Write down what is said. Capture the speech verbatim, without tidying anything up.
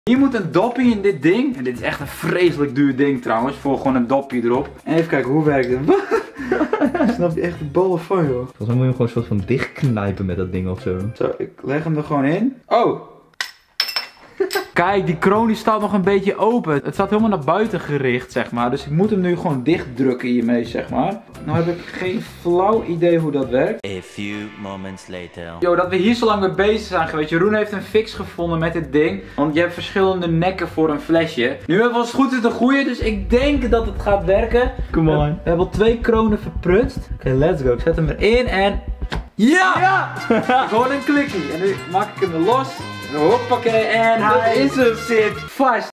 Hier moet een dopje in dit ding. En dit is echt een vreselijk duur ding trouwens. Voor gewoon een dopje erop. En even kijken, hoe werkt het? Snap je echt de ballen van, joh. Volgens mij moet je hem gewoon een soort van dichtknijpen met dat ding of zo. Zo, ik leg hem er gewoon in. Oh! Kijk, die kroon die staat nog een beetje open. Het staat helemaal naar buiten gericht, zeg maar. Dus ik moet hem nu gewoon dicht drukken hiermee, zeg maar. Nou heb ik geen flauw idee hoe dat werkt. A few moments later. Yo, dat we hier zo lang mee bezig zijn geweest. Jeroen heeft een fix gevonden met dit ding. Want je hebt verschillende nekken voor een flesje. Nu hebben we als het goed is de goede, dus ik denk dat het gaat werken. Come on. We, we hebben al twee kronen verprutst. Oké, okay, let's go. Ik zet hem erin en... Ja! Ja! Gewoon een klikkie. En nu maak ik hem er los. Hoppakee, en hij is er, zit vast.